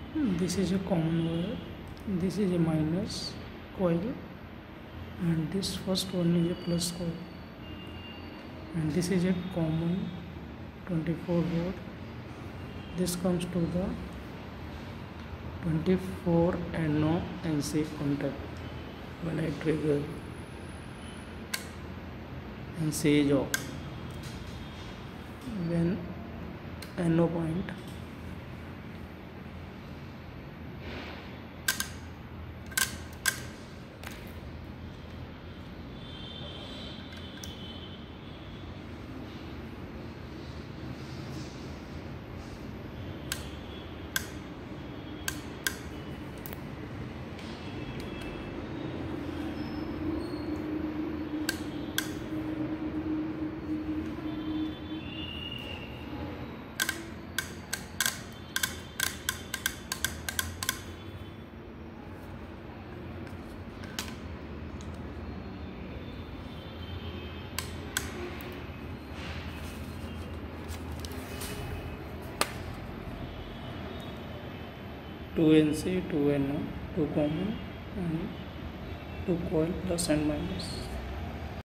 This is a common wire. This is a minus coil, and this first one is a plus coil, and this is a common 24 volt. This comes to the 24 NO NC contact. When I trigger, NC is off. When NO point, two NC, two NO, two common, and two coil plus and minus.